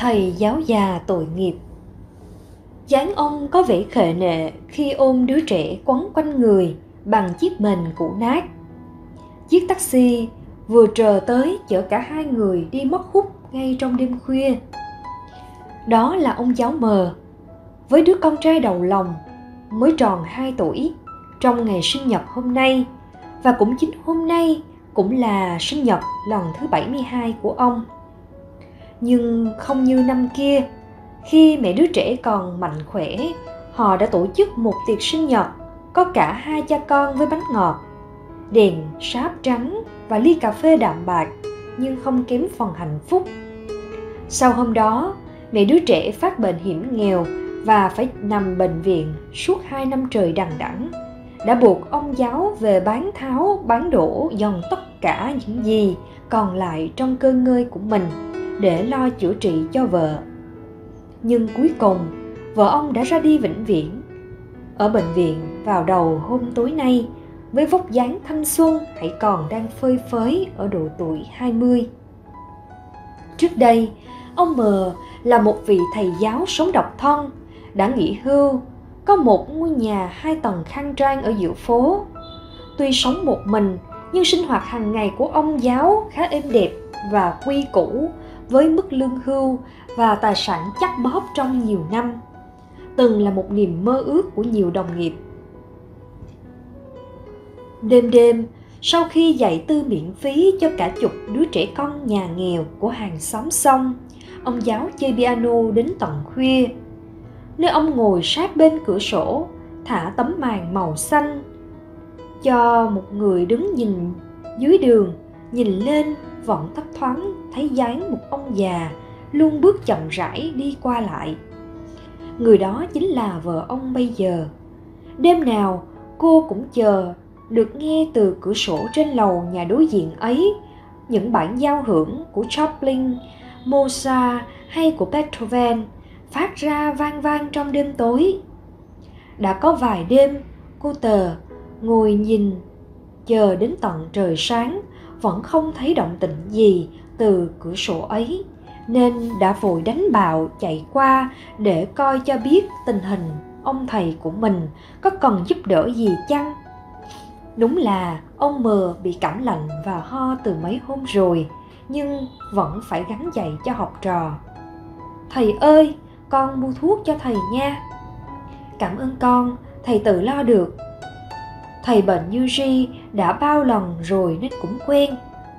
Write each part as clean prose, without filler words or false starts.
Thầy giáo già tội nghiệp. Dáng ông có vẻ khệ nệ khi ôm đứa trẻ quấn quanh người bằng chiếc mền cũ nát. Chiếc taxi vừa trờ tới chở cả hai người đi mất hút ngay trong đêm khuya. Đó là ông giáo mờ với đứa con trai đầu lòng mới tròn 2 tuổi trong ngày sinh nhật hôm nay, và cũng chính hôm nay cũng là sinh nhật lần thứ 72 của ông. Nhưng không như năm kia, khi mẹ đứa trẻ còn mạnh khỏe, họ đã tổ chức một tiệc sinh nhật có cả hai cha con với bánh ngọt, đèn sáp trắng và ly cà phê đạm bạc nhưng không kém phần hạnh phúc. Sau hôm đó, mẹ đứa trẻ phát bệnh hiểm nghèo và phải nằm bệnh viện suốt 2 năm trời đằng đẵng, đã buộc ông giáo về bán tháo bán đổ dần tất cả những gì còn lại trong cơ ngơi của mình để lo chữa trị cho vợ. Nhưng cuối cùng, vợ ông đã ra đi vĩnh viễn ở bệnh viện vào đầu hôm tối nay, với vóc dáng thanh xuân hãy còn đang phơi phới ở độ tuổi 20. Trước đây, ông Mờ là một vị thầy giáo sống độc thân, đã nghỉ hưu, có một ngôi nhà 2 tầng khang trang ở giữa phố. Tuy sống một mình, nhưng sinh hoạt hàng ngày của ông giáo khá êm đẹp và quy củ, với mức lương hưu và tài sản chắc bóp trong nhiều năm, từng là một niềm mơ ước của nhiều đồng nghiệp. Đêm, sau khi dạy tư miễn phí cho cả chục đứa trẻ con nhà nghèo của hàng xóm xong, ông giáo chơi piano đến tận khuya. Nơi ông ngồi sát bên cửa sổ, thả tấm màn màu xanh cho một người đứng nhìn dưới đường, nhìn lên vẫn thấp thoáng thấy dáng một ông già luôn bước chậm rãi đi qua lại. Người đó chính là vợ ông bây giờ. Đêm nào cô cũng chờ được nghe từ cửa sổ trên lầu nhà đối diện ấy những bản giao hưởng của Chopin, Mozart hay của Beethoven phát ra vang vang trong đêm tối. Đã có vài đêm cô Tờ ngồi nhìn chờ đến tận trời sáng vẫn không thấy động tĩnh gì từ cửa sổ ấy, nên đã vội đánh bạo chạy qua để coi cho biết tình hình ông thầy của mình có cần giúp đỡ gì chăng. Đúng là ông Mờ bị cảm lạnh và ho từ mấy hôm rồi, nhưng vẫn phải gắng dạy cho học trò. Thầy ơi, con mua thuốc cho thầy nha. Cảm ơn con, thầy tự lo được. Thầy bệnh như ri đã bao lần rồi nên cũng quen.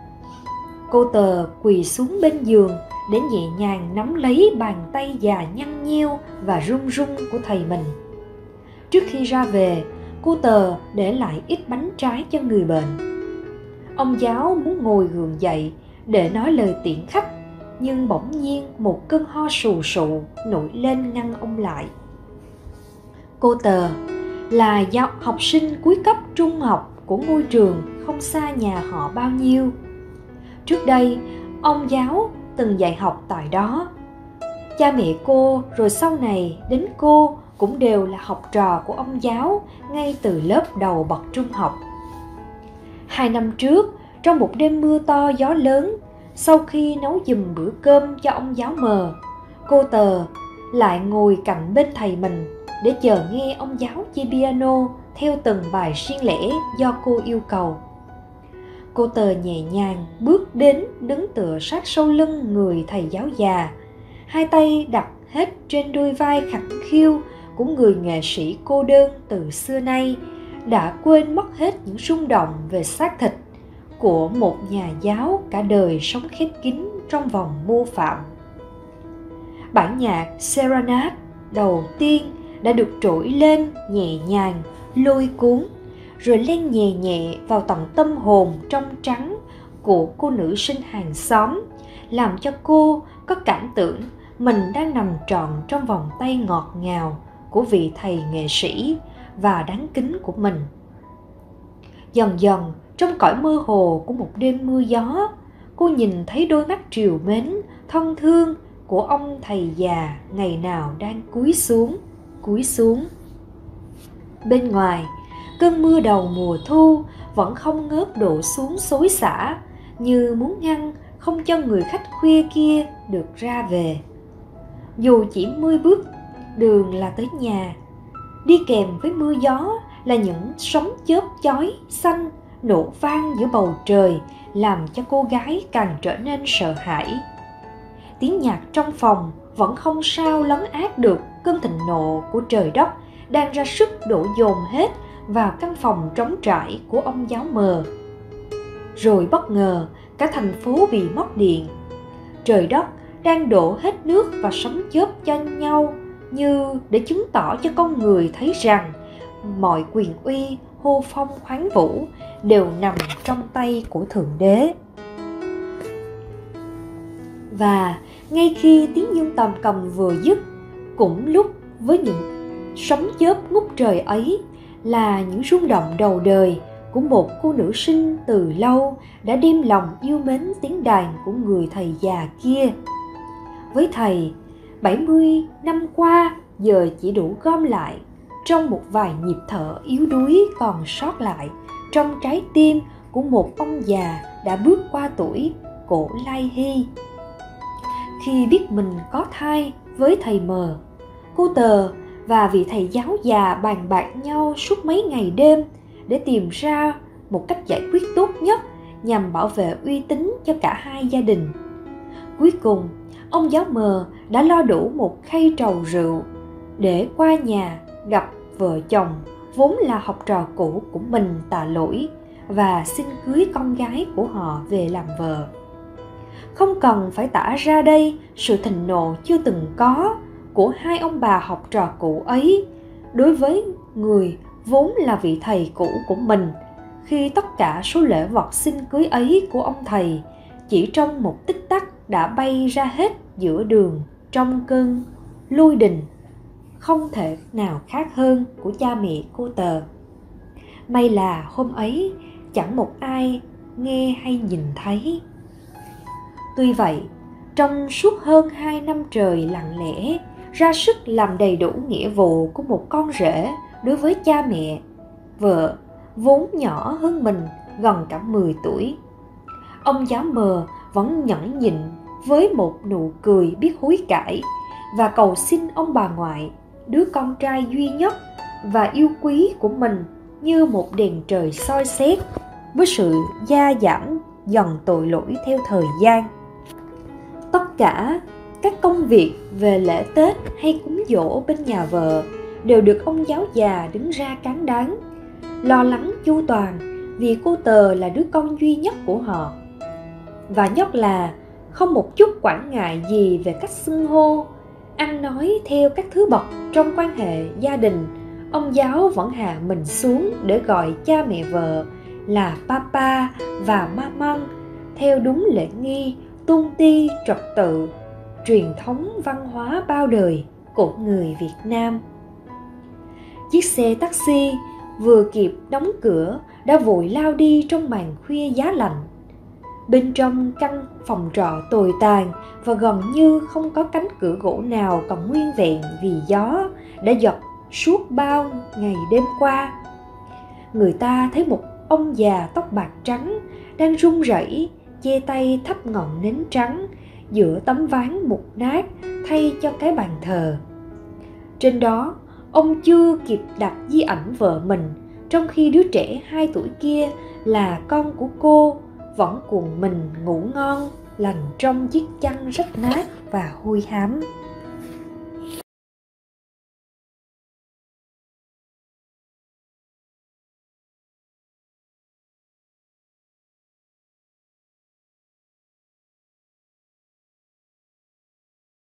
Cô Tờ quỳ xuống bên giường để nhẹ nhàng nắm lấy bàn tay già nhăn nheo và run run của thầy mình. Trước khi ra về, cô Tờ để lại ít bánh trái cho người bệnh. Ông giáo muốn ngồi gượng dậy để nói lời tiễn khách, nhưng bỗng nhiên một cơn ho sù sụ nổi lên ngăn ông lại. Cô Tờ là học sinh cuối cấp trung học của ngôi trường không xa nhà họ bao nhiêu. Trước đây, ông giáo từng dạy học tại đó. Cha mẹ cô rồi sau này đến cô cũng đều là học trò của ông giáo ngay từ lớp đầu bậc trung học. 2 năm trước, trong một đêm mưa to gió lớn, sau khi nấu giùm bữa cơm cho ông giáo Mờ, cô Tờ lại ngồi cạnh bên thầy mình để chờ nghe ông giáo chơi piano theo từng bài riêng lẻ do cô yêu cầu. Cô Tờ nhẹ nhàng bước đến đứng tựa sát sau lưng người thầy giáo già, hai tay đặt hết trên đôi vai khẳng khiu của người nghệ sĩ cô đơn từ xưa nay, đã quên mất hết những rung động về xác thịt của một nhà giáo cả đời sống khép kín trong vòng mô phạm. Bản nhạc Serenade đầu tiên đã được trỗi lên nhẹ nhàng, lôi cuốn, rồi len nhẹ nhẹ vào tận tâm hồn trong trắng của cô nữ sinh hàng xóm, làm cho cô có cảm tưởng mình đang nằm trọn trong vòng tay ngọt ngào của vị thầy nghệ sĩ và đáng kính của mình. Dần dần, trong cõi mơ hồ của một đêm mưa gió, cô nhìn thấy đôi mắt trìu mến, thân thương của ông thầy già ngày nào đang cúi xuống. Bên ngoài, cơn mưa đầu mùa thu vẫn không ngớt đổ xuống xối xả, như muốn ngăn không cho người khách khuya kia được ra về. dù chỉ 10 bước đường là tới nhà. Đi kèm với mưa gió là những sấm chớp chói xanh nổ vang giữa bầu trời, làm cho cô gái càng trở nên sợ hãi. Tiếng nhạc trong phòng vẫn không sao lấn át được cơn thịnh nộ của trời đất đang ra sức đổ dồn hết vào căn phòng trống trải của ông giáo mờ. Rồi bất ngờ cả thành phố bị mất điện. Trời đất đang đổ hết nước và sấm chớp cho nhau, như để chứng tỏ cho con người thấy rằng mọi quyền uy, hô phong khoáng vũ đều nằm trong tay của Thượng Đế. Và ngay khi tiếng dương tầm cầm vừa dứt, cũng lúc với những sấm chớp ngút trời ấy là những rung động đầu đời của một cô nữ sinh từ lâu đã đem lòng yêu mến tiếng đàn của người thầy già kia. Với thầy, 70 năm qua giờ chỉ đủ gom lại trong một vài nhịp thở yếu đuối còn sót lại trong trái tim của một ông già đã bước qua tuổi Cổ Lai Hy. Khi biết mình có thai với thầy mờ, cô Tờ và vị thầy giáo già bàn bạc nhau suốt mấy ngày đêm để tìm ra một cách giải quyết tốt nhất nhằm bảo vệ uy tín cho cả hai gia đình. Cuối cùng, ông giáo mờ đã lo đủ một khay trầu rượu để qua nhà gặp vợ chồng vốn là học trò cũ của mình tạ lỗi và xin cưới con gái của họ về làm vợ. Không cần phải tả ra đây sự thịnh nộ chưa từng có của hai ông bà học trò cũ ấy đối với người vốn là vị thầy cũ của mình, khi tất cả số lễ vật xin cưới ấy của ông thầy chỉ trong một tích tắc đã bay ra hết giữa đường trong cơn lôi đình không thể nào khác hơn của cha mẹ cô Tờ. May là hôm ấy chẳng một ai nghe hay nhìn thấy. Tuy vậy, trong suốt hơn 2 năm trời lặng lẽ ra sức làm đầy đủ nghĩa vụ của một con rể đối với cha mẹ, vợ vốn nhỏ hơn mình gần cả 10 tuổi, ông giáo mờ vẫn nhẫn nhịn với một nụ cười biết hối cải và cầu xin ông bà ngoại, đứa con trai duy nhất và yêu quý của mình, như một đèn trời soi xét với sự gia giảm dần tội lỗi theo thời gian. Tất cả các công việc về lễ Tết hay cúng giỗ bên nhà vợ đều được ông giáo già đứng ra cán đáng, lo lắng chu toàn vì cô Tờ là đứa con duy nhất của họ. Và nhất là không một chút quản ngại gì về cách xưng hô, ăn nói theo các thứ bậc trong quan hệ gia đình. Ông giáo vẫn hạ mình xuống để gọi cha mẹ vợ là papa và maman theo đúng lễ nghi, tôn ti, trật tự, truyền thống văn hóa bao đời của người Việt Nam. Chiếc xe taxi vừa kịp đóng cửa đã vội lao đi trong màn khuya giá lạnh. Bên trong căn phòng trọ tồi tàn và gần như không có cánh cửa gỗ nào còn nguyên vẹn vì gió đã giật suốt bao ngày đêm qua. Người ta thấy một ông già tóc bạc trắng đang run rẩy che tay thắp ngọn nến trắng giữa tấm ván mục nát thay cho cái bàn thờ. Trên đó, ông chưa kịp đặt di ảnh vợ mình, trong khi đứa trẻ 2 tuổi kia là con của cô vẫn cuồng mình ngủ ngon lành trong chiếc chăn rách nát và hôi hám.